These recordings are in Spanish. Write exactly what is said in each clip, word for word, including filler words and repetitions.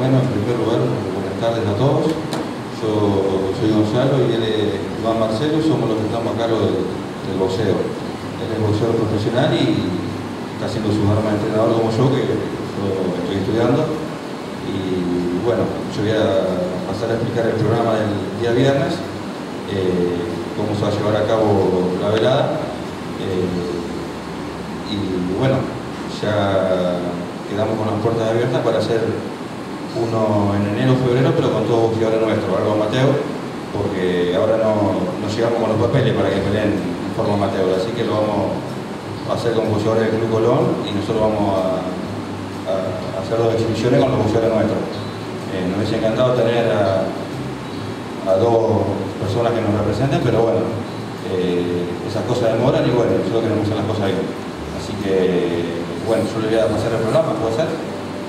Bueno, en primer lugar, buenas tardes a todos. Yo soy Gonzalo y él es Juan Marcelo, somos los que estamos a cargo del, del boxeo. Él es boxeador profesional y está haciendo sus armas de entrenador como yo, que yo estoy estudiando. Y bueno, yo voy a pasar a explicar el programa del día viernes, eh, cómo se va a llevar a cabo la velada. Eh, y bueno, ya quedamos con las puertas abiertas para hacer uno en enero o febrero, pero con todos boxeadores nuestros, algo amateur, porque ahora no, no llegamos con los papeles para que peleen en forma amateur, así que lo vamos a hacer con boxeadores del Club Colón y nosotros vamos a, a, a hacer dos exhibiciones con los boxeadores nuestros. Eh, nos hubiese encantado tener a, a dos personas que nos representen, pero bueno, eh, esas cosas demoran y bueno, nosotros queremos hacer las cosas bien. Así que, bueno, yo le voy a pasar el programa, ¿puede ser?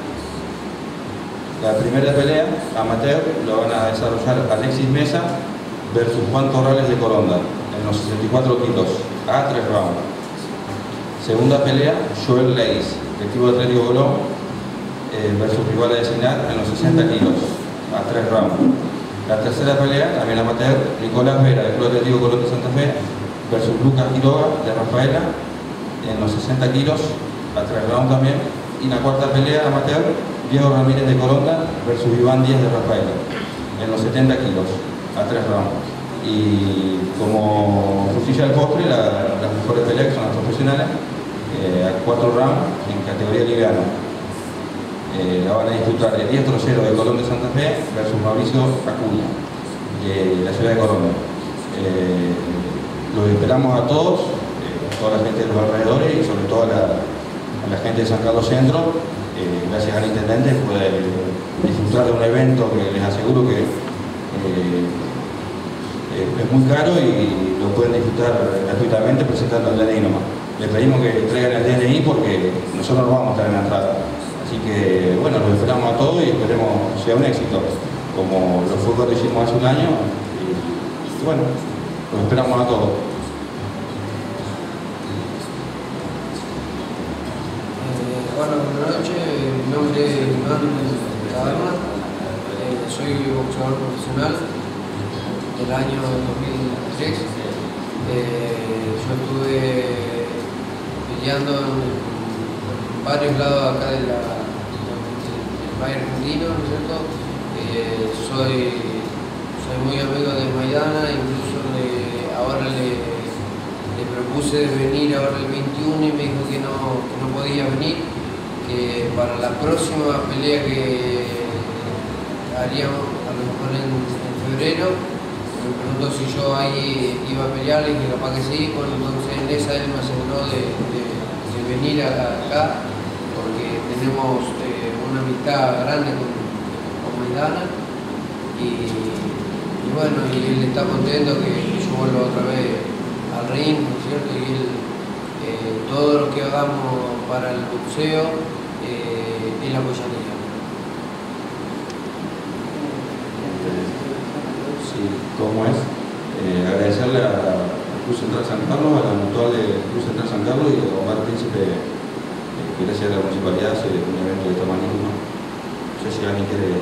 La primera pelea, amateur, lo van a desarrollar Alexis Mesa versus Juan Torrales de Coronda, en los sesenta y cuatro kilos, a tres rounds. Segunda pelea, Joel Leis, del Club Atlético Colón, eh, versus rival a designar en los sesenta kilos, a tres rounds. La tercera pelea, también amateur, Nicolás Vera, del Club Atlético Colón de Santa Fe, versus Lucas Quiroga, de Rafaela, en los sesenta kilos, a tres rounds también. Y la cuarta pelea, amateur, Diego Ramírez de Coronda versus Iván Díaz de Rafaela, en los setenta kilos, a tres rounds. Y como justicia del postre, la, las mejores peleas, que son las profesionales, eh, a cuatro rounds en categoría liviana. Eh, la van a disputar el diez Trocero de Colón de Santa Fe versus Mauricio Acuña, de la ciudad de Coronda. Eh, los esperamos a todos, eh, toda la gente de los alrededores y sobre todo a la, a la gente de San Carlos Centro. Eh, gracias al intendente puede disfrutar de un evento que les aseguro que eh, es muy caro y lo pueden disfrutar gratuitamente presentando el D N I nomás. Les pedimos que traigan el D N I porque nosotros no vamos a estar en la entrada. Así que bueno, los esperamos a todos y esperemos sea un éxito, como lo fue cuando hicimos hace un año. Y, y bueno, los esperamos a todos. Bueno, buenas noches, mi nombre es Iván Taberna, eh, soy boxeador profesional del año dos mil tres. Eh, yo estuve peleando en, en varios lados acá de la, del país argentino, ¿no es cierto? Eh, soy, soy muy amigo de Maidana, incluso le, ahora le, le propuse de venir ahora el veintiuno y me dijo que no, que no podía venir. Que para la próxima pelea que haríamos a lo mejor en, en febrero, me preguntó si yo ahí iba a pelear y que capaz que sí. Bueno, entonces en esa él me aseguró de, de, de venir acá porque tenemos eh, una amistad grande con, con Maidana y, y bueno, y él está contento que yo vuelva otra vez al ring, ¿no es cierto? Y él, eh, todo lo que hagamos para el boxeo Eh, él apoyaría. Sí, ¿cómo es? Eh, agradecerle a Cruz Central San Carlos, a la mutual de Cruz Central San Carlos y a Omar Príncipe, eh, que gracias a la municipalidad hace un evento de esta magnitud. No sé si alguien quiere...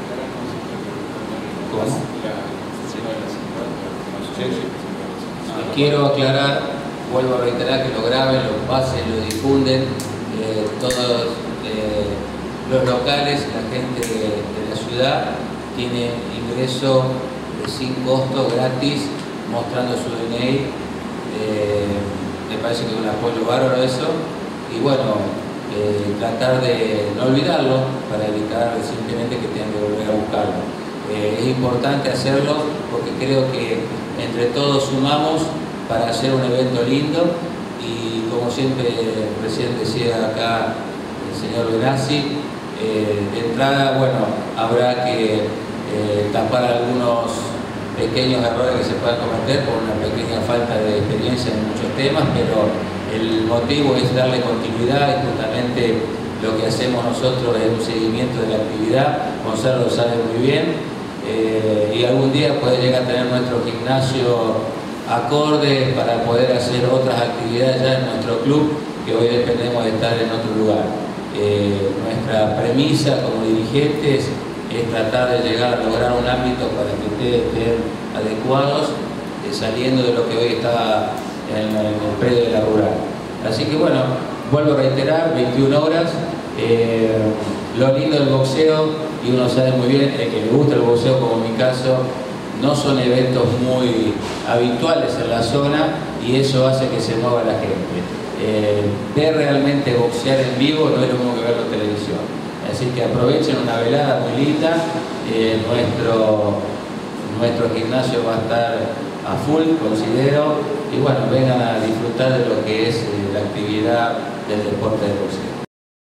¿Cómo? Sí, sí. Quiero aclarar, vuelvo a reiterar que lo graben, lo pasen, lo difunden, eh, todos eh, los locales, la gente de, de la ciudad tiene ingreso sin costo, gratis, mostrando su D N I. Eh, me parece que es un apoyo bárbaro eso. Y bueno, eh, tratar de no olvidarlo para evitar simplemente que tengan que volver a buscarlo. Eh, es importante hacerlo porque creo que entre todos sumamos para hacer un evento lindo y como siempre recién decía acá el señor Benassi, eh, de entrada, bueno, habrá que eh, tapar algunos pequeños errores que se puedan cometer por una pequeña falta de experiencia en muchos temas, pero el motivo es darle continuidad y justamente lo que hacemos nosotros es un seguimiento de la actividad. Gonzalo lo sabe muy bien, eh, y algún día puede llegar a tener nuestro gimnasio acorde para poder hacer otras actividades ya en nuestro club, que hoy dependemos de estar en otro lugar. Eh, nuestra premisa como dirigentes es tratar de llegar a lograr un ámbito para que ustedes estén adecuados, eh, saliendo de lo que hoy está en, en el predio de la rural. Así que bueno, vuelvo a reiterar, veintiuna horas, eh, lo lindo del boxeo, y uno sabe muy bien, el que le gusta el boxeo como en mi caso, no son eventos muy habituales en la zona y eso hace que se mueva la gente. Eh, ver realmente boxear en vivo no es lo mismo que verlo en televisión. Así que aprovechen una velada muy linda. Eh, nuestro, nuestro gimnasio va a estar a full, considero, y bueno, vengan a disfrutar de lo que es eh, la actividad del deporte del boxeo.